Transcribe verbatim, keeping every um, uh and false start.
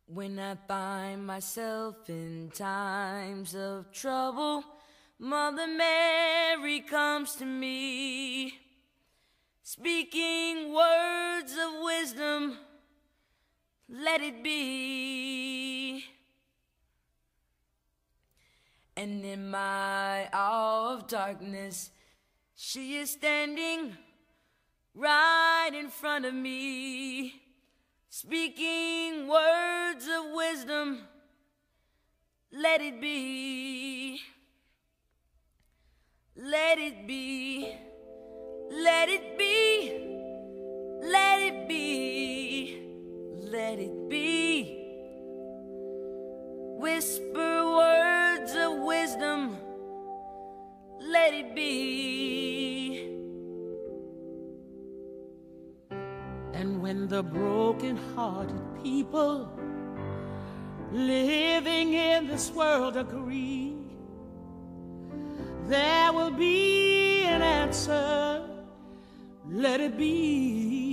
When I find myself in times of trouble, Mother Mary comes to me, speaking words of wisdom, let it be. And in my hour of darkness, she is standing right in front of me, speaking words of wisdom, let it be. Let it be, let it be, let it be, let it be. Whisper words of wisdom, let it be. And when the broken-hearted people living in this world agree, there will be an answer, let it be.